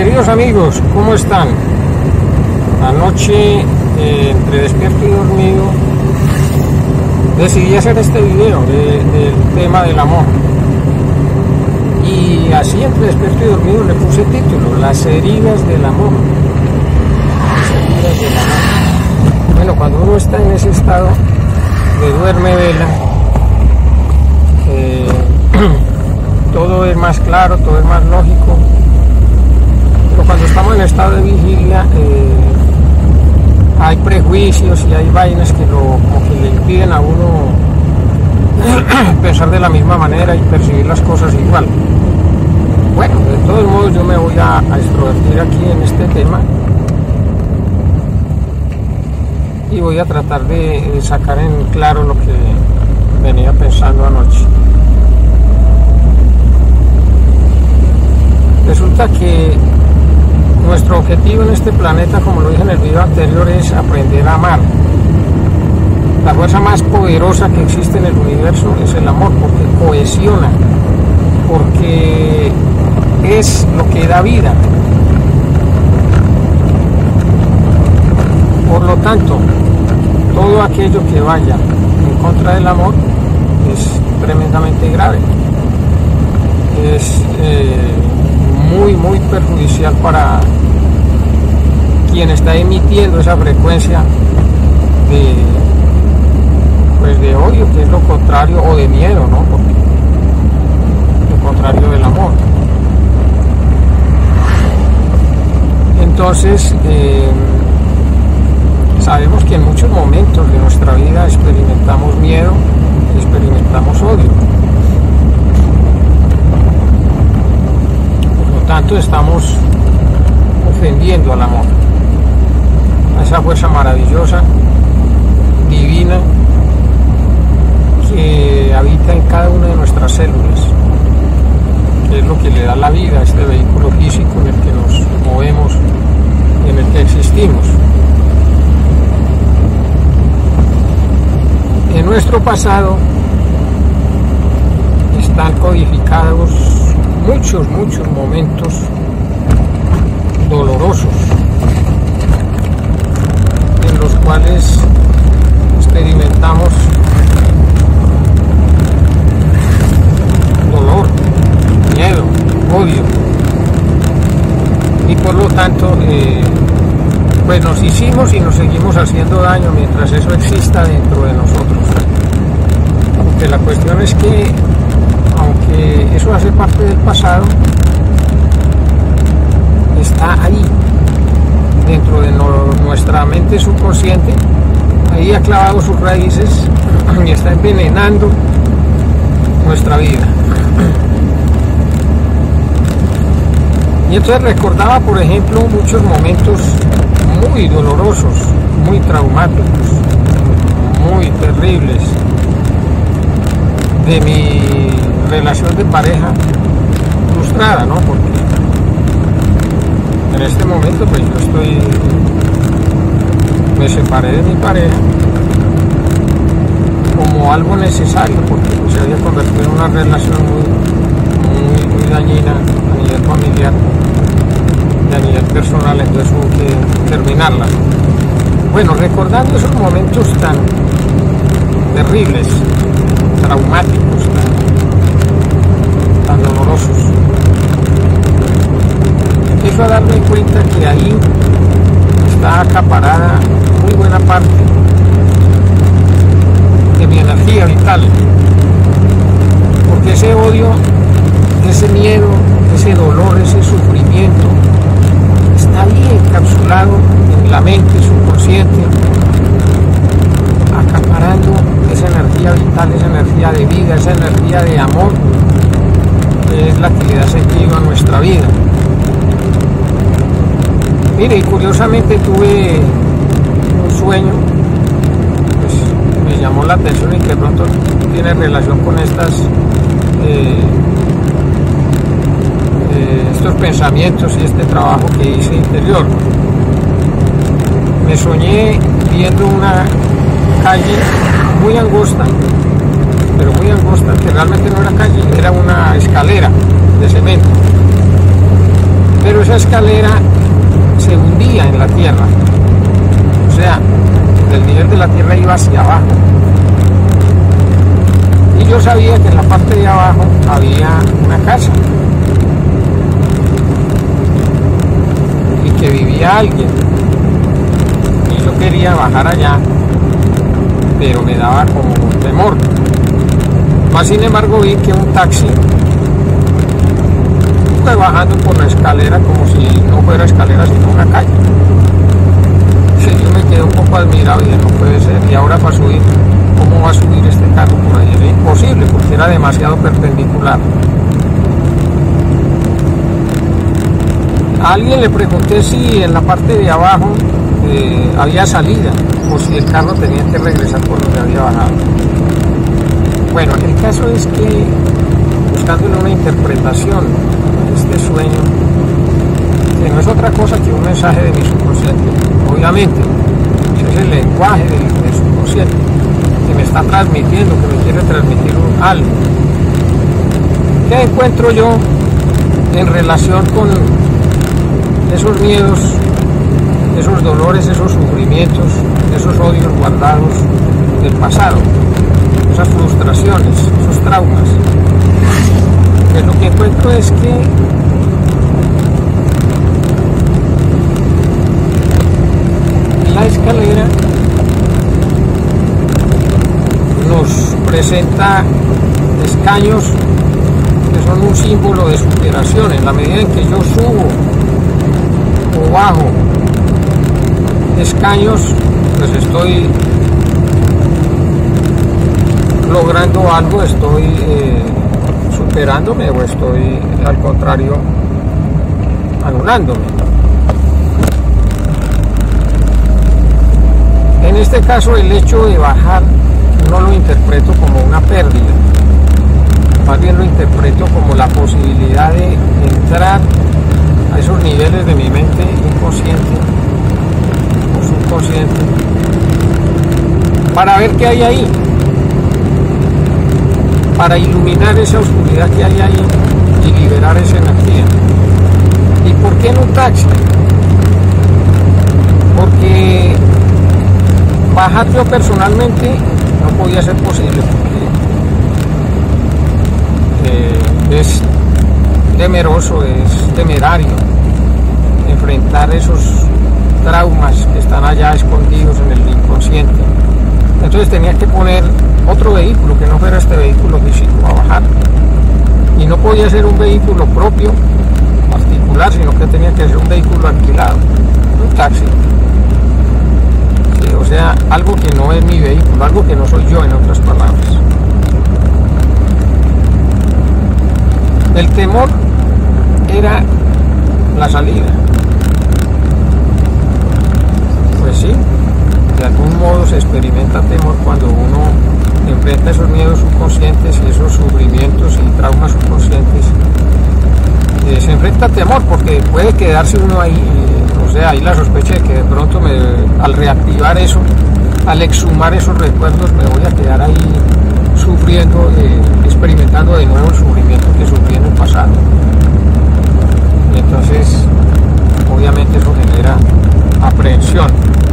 Queridos amigos, ¿cómo están? Anoche, entre despierto y dormido, decidí hacer este video del tema del amor. Y así, entre despierto y dormido, le puse título: Las heridas del amor. Las heridas del amor. Bueno, cuando uno está en ese estado de duerme vela, todo es más claro, todo es más lógico. Pero cuando estamos en estado de vigilia, hay prejuicios y hay vainas que como que le impiden a uno pensar de la misma manera y percibir las cosas igual. Bueno, de todos modos yo me voy a extrovertir aquí en este tema y voy a tratar de sacar en claro lo que venía pensando anoche. Resulta que nuestro objetivo en este planeta, como lo dije en el video anterior, es aprender a amar. La fuerza más poderosa que existe en el universo es el amor, porque cohesiona, porque es lo que da vida. Por lo tanto, todo aquello que vaya en contra del amor es tremendamente grave. Es muy perjudicial para quien está emitiendo esa frecuencia de odio, que es lo contrario, o de miedo, ¿no? Porque lo contrario del amor. Entonces, sabemos que en muchos momentos de nuestra vida experimentamos miedo, experimentamos odio. Por lo tanto, estamos ofendiendo al amor, a esa fuerza maravillosa, divina, que habita en cada una de nuestras células, que es lo que le da la vida a este vehículo físico en el que nos movemos, en el que existimos. En nuestro pasado están codificados muchos momentos dolorosos en los cuales experimentamos dolor, miedo, odio, y por lo tanto pues nos hicimos y nos seguimos haciendo daño mientras eso exista dentro de nosotros. Porque la cuestión es que, aunque eso hace parte del pasado, está ahí, dentro de nuestra mente subconsciente. Ahí ha clavado sus raíces y está envenenando nuestra vida. Y entonces recordaba, por ejemplo, muchos momentos muy dolorosos, muy traumáticos, muy terribles de mi relación de pareja frustrada, ¿no? Porque en este momento pues yo me separé de mi pareja como algo necesario, porque pues, se había convertido en una relación muy dañina a nivel familiar y a nivel personal, entonces hubo que terminarla. Bueno, recordando esos momentos tan terribles, traumáticos, tan dolorosos, empiezo a darme cuenta que ahí está acaparada muy buena parte de mi energía vital, porque ese odio, ese miedo, ese dolor, ese sufrimiento está ahí encapsulado en la mente subconsciente, acaparando esa energía vital, esa energía de vida, esa energía de amor, que es la que le da sentido a nuestra vida. Mire, y curiosamente tuve un sueño, pues me llamó la atención y que de pronto tiene relación con estos pensamientos y este trabajo que hice interior. Me soñé viendo una calle muy angosta, pero muy angosta, que realmente no era calle, era una escalera de cemento. Pero esa esa escalera se hundía en la tierra, o sea, el nivel de la tierra iba hacia abajo. Y yo sabía que en la parte de abajo había una casa y que vivía alguien. Y yo quería bajar allá, pero me daba como temor. Más sin embargo vi que un taxi fue bajando por la escalera como si no fuera escalera sino una calle. Sí, yo me quedé un poco admirado y dije, no puede ser, y ahora para subir, ¿cómo va a subir este carro por ahí? Era imposible porque era demasiado perpendicular. A alguien le pregunté si en la parte de abajo había salida o si el carro tenía que regresar por donde había bajado. Bueno, el caso es que buscándole una interpretación a este sueño, que no es otra cosa que un mensaje de mi subconsciente, obviamente, ese es el lenguaje del subconsciente, que me está transmitiendo, que me quiere transmitir algo. ¿Qué encuentro yo en relación con esos miedos, esos dolores, esos sufrimientos, esos odios guardados del pasado, esas frustraciones, esos traumas? Pues lo que encuentro es que la escalera nos presenta escaños que son un símbolo de superación. En la medida en que yo subo o bajo escaños, pues estoy logrando algo, estoy superándome o estoy al contrario anulándome. En este caso el hecho de bajar no lo interpreto como una pérdida, más bien lo interpreto como la posibilidad de entrar a esos niveles de mi mente inconsciente o subconsciente para ver qué hay ahí, para iluminar esa oscuridad que hay ahí y liberar esa energía. ¿Y por qué en un taxi? Porque bajar yo personalmente no podía ser posible, porque es temeroso, es temerario enfrentar esos traumas que están allá escondidos en el inconsciente. Entonces tenía que poner otro vehículo que no fuera este vehículo físico a bajar, y no podía ser un vehículo propio particular, sino que tenía que ser un vehículo alquilado, un taxi. O sea, algo que no es mi vehículo, algo que no soy yo, en otras palabras. El temor era la salida. Pues sí, de algún modo se experimenta temor cuando uno enfrenta esos miedos subconscientes y esos sufrimientos y traumas subconscientes. Se enfrenta temor porque puede quedarse uno ahí. O sea, hay la sospecha de que de pronto al reactivar eso, al exhumar esos recuerdos, me voy a quedar ahí sufriendo, experimentando de nuevo el sufrimiento que sufrí en el pasado. Y entonces, obviamente eso genera aprehensión.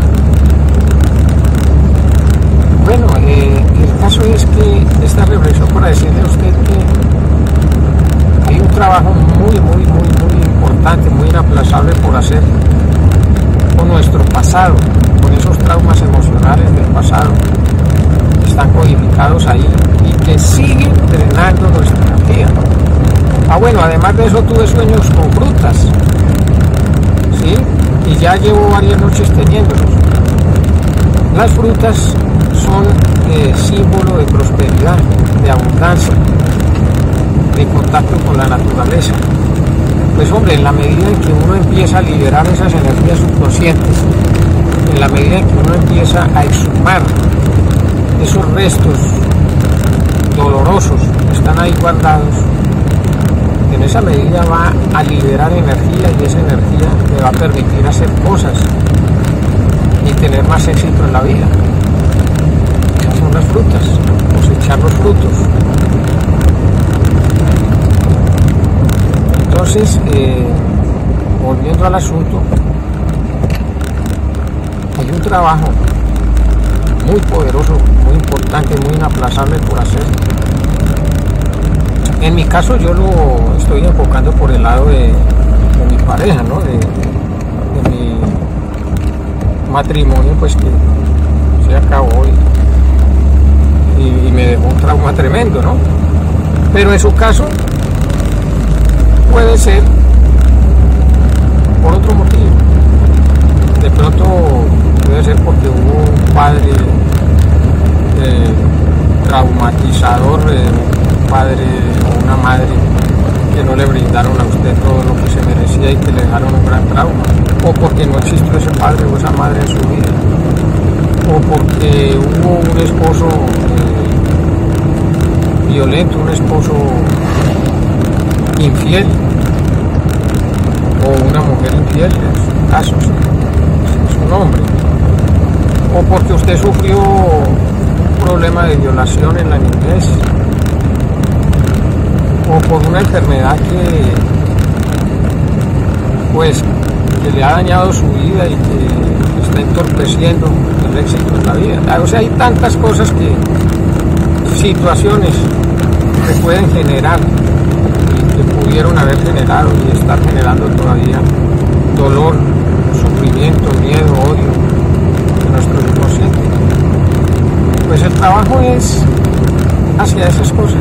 Bueno, el caso es que esta reflexión para decirle a usted que hay un trabajo muy importante, muy inaplazable por hacer con nuestro pasado, con esos traumas emocionales del pasado que están codificados ahí y que siguen drenando nuestra energía. Bueno, además de eso tuve sueños con frutas, ¿sí? Y ya llevo varias noches teniéndolos. Las frutas son símbolo de prosperidad, de abundancia, de contacto con la naturaleza. Pues hombre, en la medida en que uno empieza a liberar esas energías subconscientes, en la medida en que uno empieza a exhumar esos restos dolorosos que están ahí guardados, en esa medida va a liberar energía, y esa energía me va a permitir hacer cosas y tener más éxito en la vida. Esas son las frutas, cosechar los frutos. Entonces, volviendo al asunto, hay un trabajo muy poderoso, muy importante, muy inaplazable por hacer. En mi caso yo lo estoy enfocando por el lado de mi pareja, ¿no? De mi matrimonio, pues que se acabó y me dejó un trauma tremendo, ¿no? Pero en su caso puede ser por otro motivo. De pronto puede ser porque hubo un padre traumatizador, un padre o una madre que no le brindaron a usted todo lo que se merecía y que le dejaron un gran trauma, o porque no existió ese padre o esa madre en su vida, o porque hubo un esposo violento, un esposo infiel, o una mujer infiel, en su caso, es un hombre, o porque usted sufrió un problema de violación en la niñez, o por una enfermedad que le ha dañado su vida y que está entorpeciendo el éxito de la vida. O sea, hay tantas cosas situaciones que pueden generar y que pudieron haber generado y estar generando todavía dolor, sufrimiento, miedo, odio en nuestro inconsciente. Pues el trabajo es hacia esas cosas.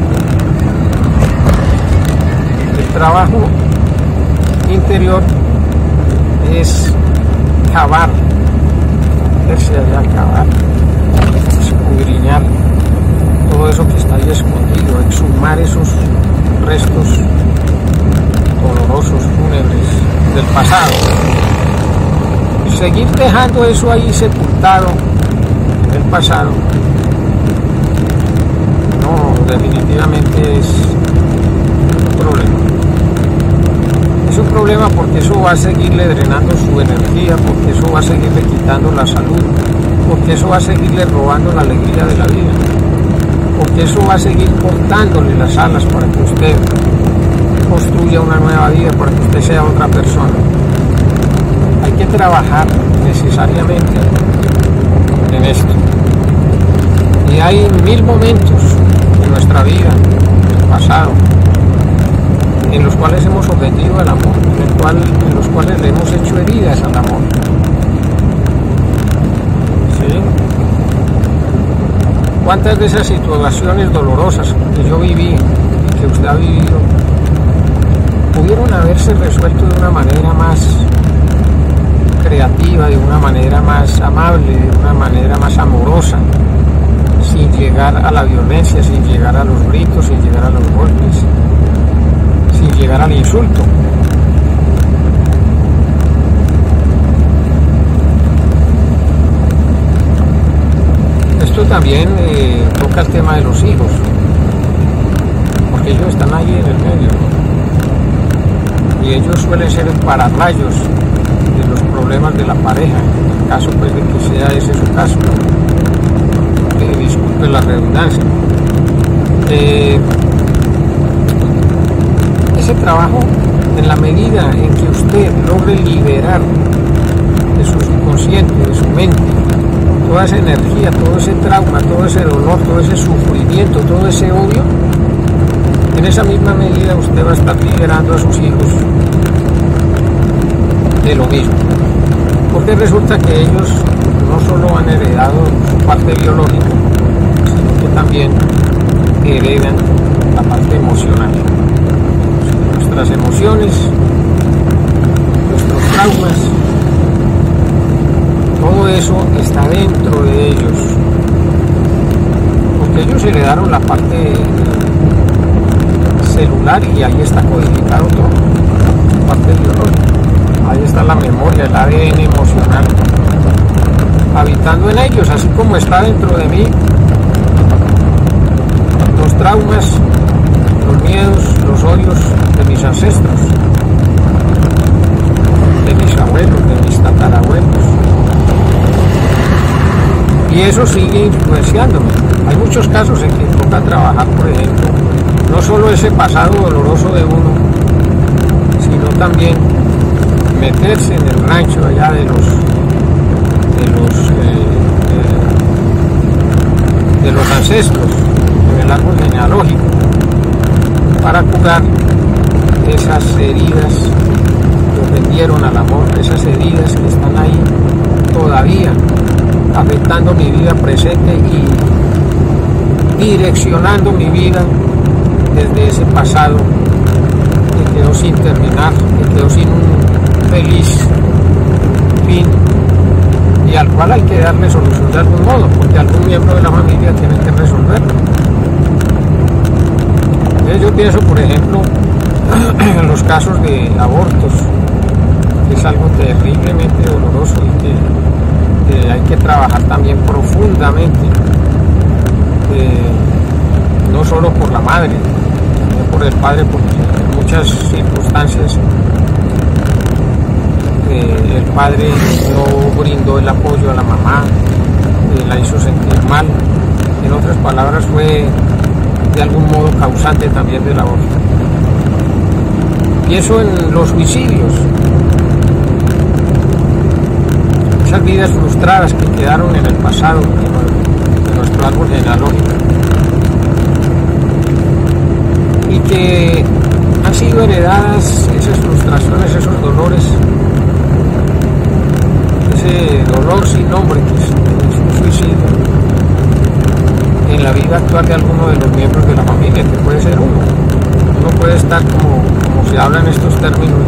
El trabajo interior es cavar, irse allá a cavar, escudriñar todo eso que está ahí escondido, exhumar esos restos dolorosos, fúnebres del pasado, y seguir dejando eso ahí sepultado en el pasado. No, definitivamente es un problema. Es un problema porque eso va a seguirle drenando su energía, porque eso va a seguirle quitando la salud, porque eso va a seguirle robando la alegría de la vida, porque eso va a seguir cortándole las alas para que usted construya una nueva vida, para que usted sea otra persona. Hay que trabajar necesariamente en esto. Y hay 1000 momentos en nuestra vida, en el pasado, en los cuales hemos ofendido al amor, en los cuales le hemos hecho heridas al amor. ¿Sí? ¿Cuántas de esas situaciones dolorosas que yo viví y que usted ha vivido pudieron haberse resuelto de una manera más creativa, de una manera más amable, de una manera más amorosa, sin llegar a la violencia, sin llegar a los gritos, sin llegar a los golpes, sin llegar al insulto? Esto también toca el tema de los hijos, porque ellos están ahí en el medio, y ellos suelen ser el pararrayos de los problemas de la pareja, en el caso pues de que sea ese su caso. Disculpe la redundancia. Ese trabajo, en la medida en que usted logre liberar de su subconsciente, de su mente, toda esa energía, todo ese trauma, todo ese dolor, todo ese sufrimiento, todo ese odio, en esa misma medida usted va a estar liberando a sus hijos de lo mismo. Porque resulta que ellos no solo han heredado su parte biológica, sino que también heredan la parte emocional. Nuestras emociones, nuestros traumas, todo eso está dentro de ellos, porque ellos heredaron la parte celular y ahí está codificado todo, la parte biológica, ahí está la memoria, el ADN emocional habitando en ellos, así como está dentro de mí los traumas, los miedos, los odios de mis ancestros, de mis abuelos, de mis tatarabuelos. Y eso sigue influenciándome. Hay muchos casos en que toca trabajar, por ejemplo, no solo ese pasado doloroso de uno, sino también meterse en el rancho allá de los ancestros, en el árbol genealógico, para curar esas heridas que ofendieron al amor, esas heridas que están ahí todavía afectando mi vida presente y direccionando mi vida desde ese pasado que quedó sin terminar, que quedó sin un feliz fin y al cual hay que darle solución de algún modo, porque algún miembro de la familia tiene que resolverlo. Entonces yo pienso, por ejemplo, en los casos de abortos, que es algo terriblemente doloroso y que hay que trabajar también profundamente, no solo por la madre, sino por el padre, porque en muchas circunstancias el padre no brindó el apoyo a la mamá, la hizo sentir mal, en otras palabras fue de algún modo causante también del aborto. Y eso en los suicidios, esas vidas frustradas que quedaron en el pasado de nuestro árbol genealógico y que han sido heredadas, esas frustraciones, esos dolores, ese dolor sin nombre que es un suicidio en la vida actual de alguno de los miembros de la familia, que puede ser uno. Uno puede estar como se habla en estos términos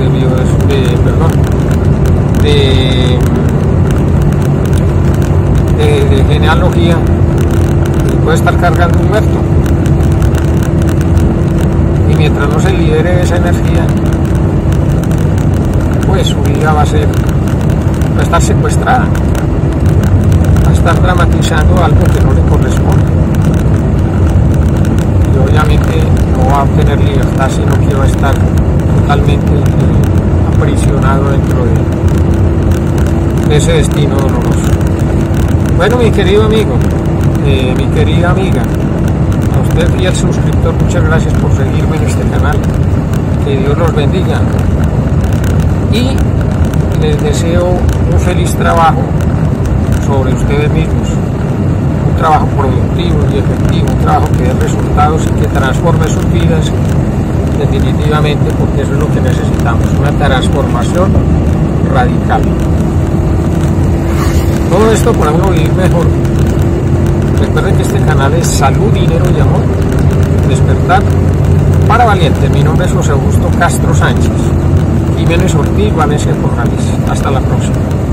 de genealogía, y puede estar cargando un muerto. Y mientras no se libere esa energía, pues su vida va a estar secuestrada, va a estar dramatizando algo que no le corresponde. Y obviamente no va a obtener libertad, sino que va a estar totalmente aprisionado dentro de ese destino doloroso. Bueno, mi querido amigo, mi querida amiga, a usted fiel suscriptor, muchas gracias por seguirme en este canal. Que Dios los bendiga y les deseo un feliz trabajo sobre ustedes mismos, un trabajo productivo y efectivo, un trabajo que dé resultados y que transforme sus vidas definitivamente, porque eso es lo que necesitamos, una transformación radical. Todo esto para uno vivir mejor. Recuerden que este canal es Salud, Dinero y Amor, Despertar para Valientes. Mi nombre es José Augusto Castro Sánchez, Jiménez Ortiz, Valencia Corrales. Hasta la próxima.